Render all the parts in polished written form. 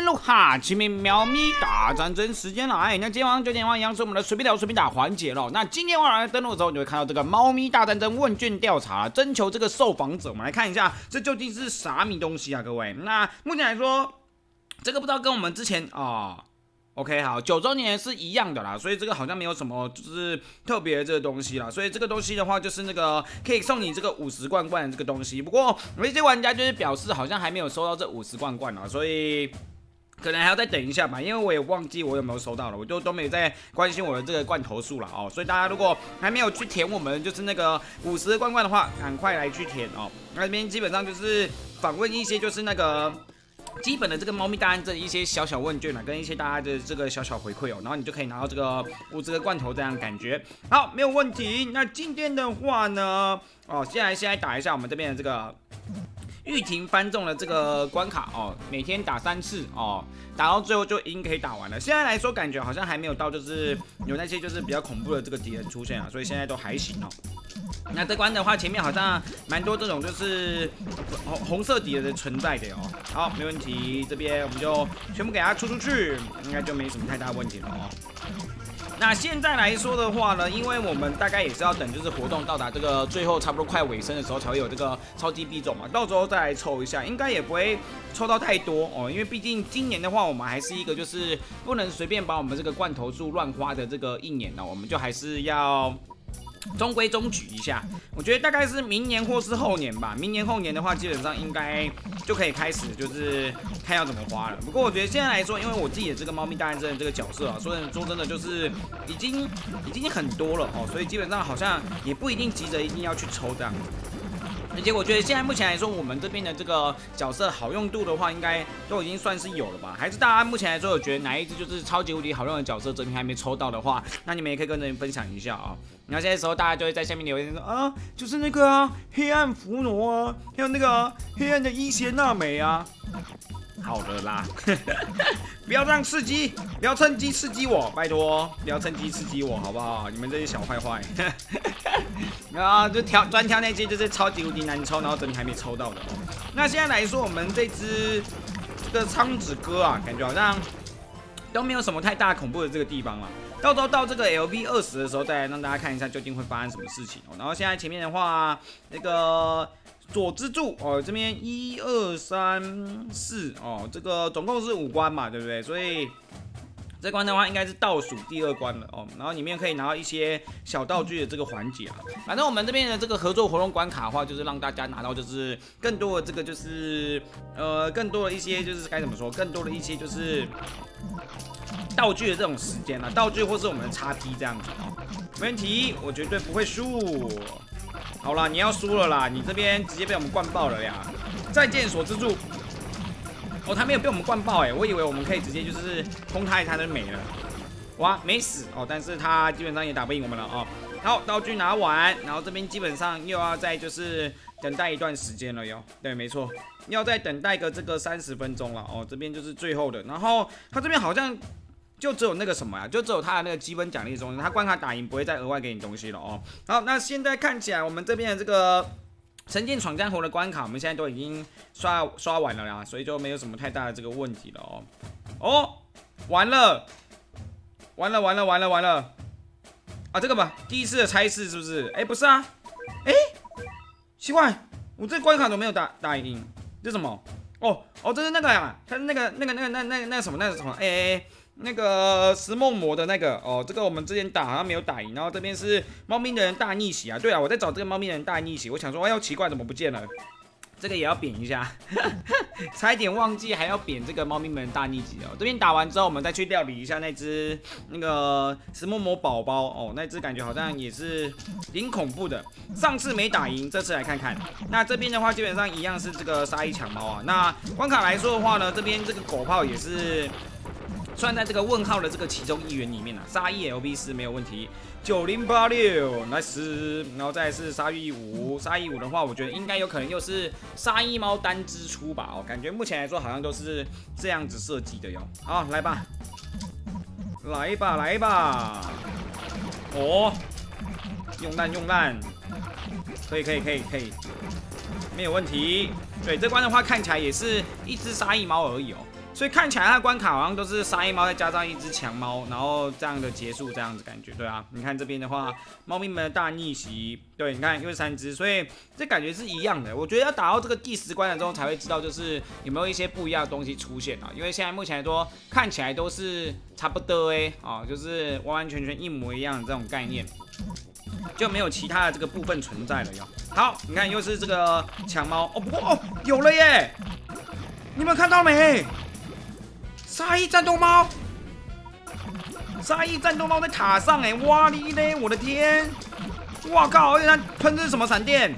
入哈奇米喵咪大战争时间来。那今天晚上9点一样是我们的随便聊随便打环节咯。那今天晚上登录的时候，你会看到这个猫咪大战争问卷调查，征求这个受访者。我们来看一下，这究竟是啥米东西啊，各位？那目前来说，这个不知道跟我们之前OK， 好，9周年是一样的啦，所以这个好像没有什么就是特别的这个东西啦，所以这个东西的话就是那个可以送你这个50罐罐的这个东西。不过有一些玩家就是表示好像还没有收到这50罐罐啦，所以可能还要再等一下吧，因为我也忘记我有没有收到了，我就都没有在关心我的这个罐头数了哦。所以大家如果还没有去填我们就是那个50罐罐的话，赶快来去填哦。那这边基本上就是访问一些就是那个基本的这个猫咪大战争一些小小问卷跟一些大家的这个小小回馈哦，然后你就可以拿到这个50个罐头这样的感觉。好，没有问题。那今天的话呢，现在打一下我们这边的这个玉婷翻中的这个关卡哦，每天打3次哦，打到最后就已经可以打完了。现在来说感觉好像还没有到就是有那些就是比较恐怖的这个敌人出现啊，所以现在都还行哦。那这关的话，前面好像蛮多这种就是红色底的存在的哦。好，没问题，这边我们就全部给它出去，应该就没什么太大问题了哦。那现在来说的话呢，因为我们大概也是要等，就是活动到达这个最后差不多快尾声的时候，才会有这个超级币种嘛，到时候再来抽一下，应该也不会抽到太多哦，因为毕竟今年的话，我们还是一个就是不能随便把我们这个罐头数乱花的这个一年呢，我们就还是要中规中矩一下，我觉得大概是明年或是后年吧。明年后年的话，基本上应该就可以开始就是看要怎么花了。不过我觉得现在来说，因为我自己的这个猫咪大战争的这个角色啊，说真的就是已经很多了哦，所以基本上好像也不一定急着一定要去抽这样子。而且我觉得现在目前来说，我们这边的这个角色好用度的话，应该都已经算是有了吧？还是大家目前来说有觉得哪一只就是超级无敌好用的角色，这边还没抽到的话，那你们也可以跟人分享一下啊。然后现在时候大家就会在下面留言说啊，就是那个啊，黑暗伏傩啊，还有那个黑暗的伊邪那美啊。好的啦，不要让刺激，不要趁机刺激我，拜托，不要趁机刺激我，好不好？你们这些小坏坏，啊，就专挑那些就是超级无敌难抽，然后整体还没抽到的哦。那现在来说，我们这个苍子哥啊，感觉好像都没有什么太大恐怖的这个地方了。到时候到这个 LV20的时候，再来让大家看一下究竟会发生什么事情哦。然后现在前面的话，那个左支柱哦，这边1、2、3、4哦，这个总共是5关嘛，对不对？所以这关的话应该是倒数第2关了哦。然后里面可以拿到一些小道具的这个环节啊。反正我们这边的这个合作活动关卡的话，就是让大家拿到就是更多的这个就是更多的一些就是该怎么说，更多的一些就是道具的这种时间啊，道具或是我们的XP这样子哦，没问题，我绝对不会输。好啦，你要输了啦，你这边直接被我们灌爆了呀！再见锁支柱。哦，他没有被我们灌爆我以为我们可以直接就是轰他一下就没了。哇，没死哦，但是他基本上也打不赢我们了哦。好，道具拿完，然后这边基本上又要再就是等待一段时间了哟。对，没错，要再等待个这个30分钟了哦。这边就是最后的，然后他这边好像就只有那个什么呀，就只有他的那个积分奖励中，他关卡打赢不会再额外给你东西了哦。好，那现在看起来我们这边的这个神剑闯江湖的关卡，我们现在都已经刷完了啦，所以就没有什么太大的这个问题了哦。哦，完了啊！这个吧，第一次的猜试是不是？不是啊，奇怪，我这关卡都没有打赢，这是什么？哦，这是那个呀，它是那个什么，那个石梦魔的那个哦，这个我们之前打好像没有打赢，然后这边是猫咪的人大逆袭啊。对啊，我在找这个猫咪的人大逆袭，我想说，奇怪，怎么不见了？这个也要扁一下，差一点忘记还要扁这个猫咪们大逆袭哦。这边打完之后，我们再去料理一下那只那个石梦魔宝宝哦，那只感觉好像也是挺恐怖的。上次没打赢，这次来看看。那这边的话，基本上一样是这个沙溢抢猫啊。那关卡来说的话呢，这边这个狗炮也是算在这个问号的这个其中一员里面啊。沙溢 LV4没有问题。9086 nice， 然后再来是鲨鱼5，鲨鱼5的话，我觉得应该有可能又是沙溢猫单支出吧，感觉目前来说好像都是这样子设计的哟。好，来吧，哦，用烂，可以，没有问题。对，这关的话看起来也是一只沙溢猫而已哦。 所以看起来它的关卡好像都是沙溢猫再加上一只强猫，然后这样的结束，这样子感觉，对啊。你看这边的话，猫咪们的大逆袭，对，你看又是3只，所以这感觉是一样的。我觉得要打到这个第10关的时候才会知道，就是有没有一些不一样的东西出现啊。因为现在目前来说，看起来都是差不多就是完完全全一模一样的这种概念。就没有其他的这个部分存在了哟。好，你看又是这个抢猫哦，不过有了耶！你们看到没？沙溢战斗猫，沙溢战斗猫在塔上哎，哇哩嘞！我的天，哇靠！而且它喷的是什么闪电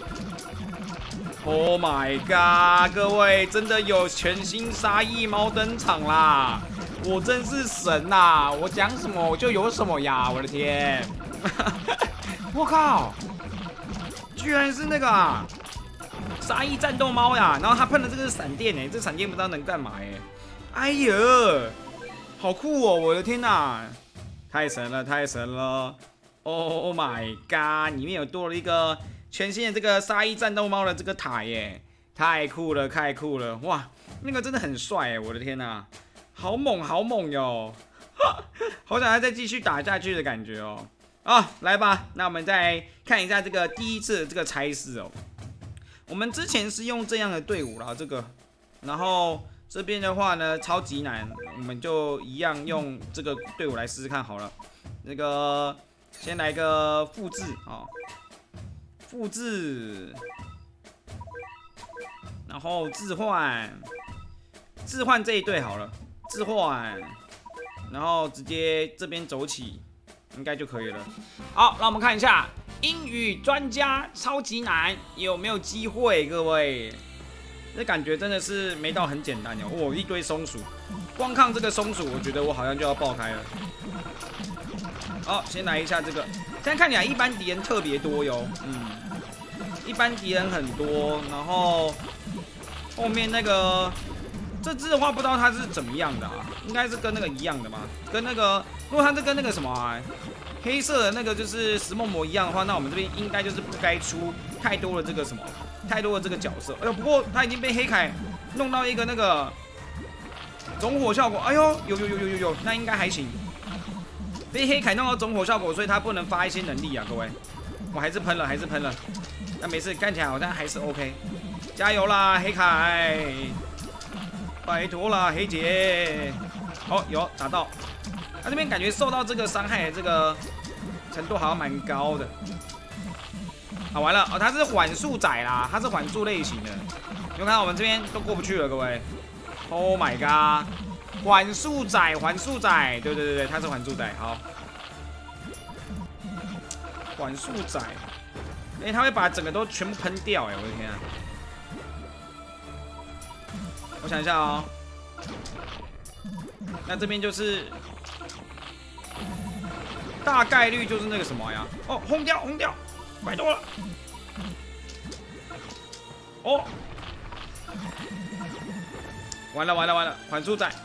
？Oh my god！ 各位，真的有全新沙溢猫登场啦！我真是神呐！我讲什么我就有什么呀！我的天！我靠！居然是那个沙溢战斗猫呀！然后它喷的这个是闪电哎，这闪电不知道能干嘛哎！哎呀，好酷哦！我的天哪，太神了，太神了 ！Oh my god！ 里面有多了一个全新的这个沙溢战斗猫的这个塔耶，太酷了，太酷了！哇，那个真的很帅哎！我的天哪，好猛，好猛哟！好想再继续打下去的感觉哦。来吧，那我们再看一下这个第一次的这个差事哦。我们之前是用这样的队伍啦，这个，然后这边的话呢超级难，我们就一样用这个队伍来试试看好了。那个先来个复制复制，然后置换这一队好了，置换，然后直接这边走起。应该就可以了。好，让我们看一下英语专家超级难，有没有机会？各位，这感觉真的是没到很简单哦。一堆松鼠，光看这个松鼠，我觉得我好像就要爆开了。好，先来一下这个。现在看起来一般敌人特别多哟，一般敌人很多，然后后面那个。这只的话，不知道它是怎么样的应该是跟那个一样的嘛？跟那个，如果它是跟那个什么黑色的那个就是石梦魔一样的话，那我们这边应该就是不该出太多的这个什么，太多的这个角色。哎呦，不过它已经被黑凯弄到一个那个总火效果，哎呦，有，那应该还行。被黑凯弄到总火效果，所以它不能发一些能力啊，各位。我还是喷了，那没事，看起来好像还是 OK。加油啦，黑凯！拜托啦，黑姐！有打到，他这边感觉受到这个伤害的这个程度好像蛮高的。完了他是缓速仔啦，他是缓速类型的。你看到我们这边都过不去了，各位。Oh my god！ 缓速仔，对，他是缓速仔。好，缓速仔，他会把整个都全部喷掉我的天啊！我想一下那这边就是大概率就是那个什么呀？轰掉，拜托了！完了，缓速仔！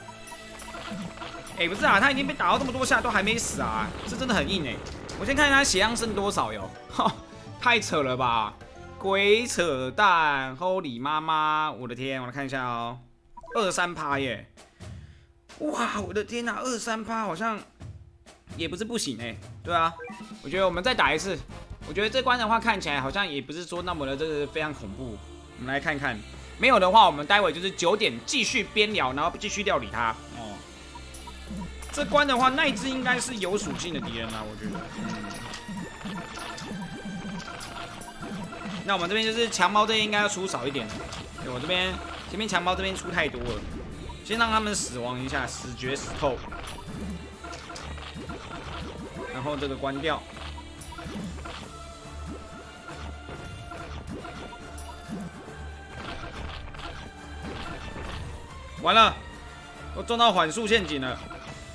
不是啊，他已经被打到这么多下都还没死啊，这真的很硬我先看看他血量剩多少哟，太扯了吧！鬼扯淡 ，Holy 妈妈，我的天，我来看一下23%耶！哇，我的天哪，23%好像也不是不行对啊，我觉得我们再打一次，我觉得这关的话看起来好像也不是说那么的这个非常恐怖，我们来看看，没有的话我们待会就是9点继续边聊，然后继续料理它这关的话，那一只应该是有属性的敌人啦，我觉得。那我们这边就是强猫这边应该要出少一点，我这边前面强猫这边出太多了，先让他们死亡一下，死绝死透，然后这个关掉。完了，都中到缓速陷阱了。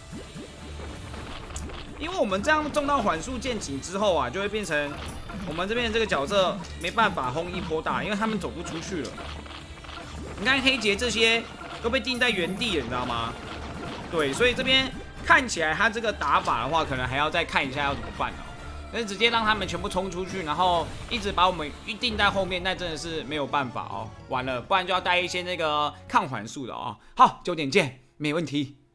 因为我们这样中到缓速陷阱之后就会变成我们这边这个角色没办法轰一波大，因为他们走不出去了。你看黑杰这些都被定在原地了，你知道吗？对，所以这边看起来他这个打法的话，可能还要再看一下要怎么办但是直接让他们全部冲出去，然后一直把我们预定在后面，那真的是没有办法哦，完了，不然就要带一些那个抗环术的哦。好，9点见，没问题。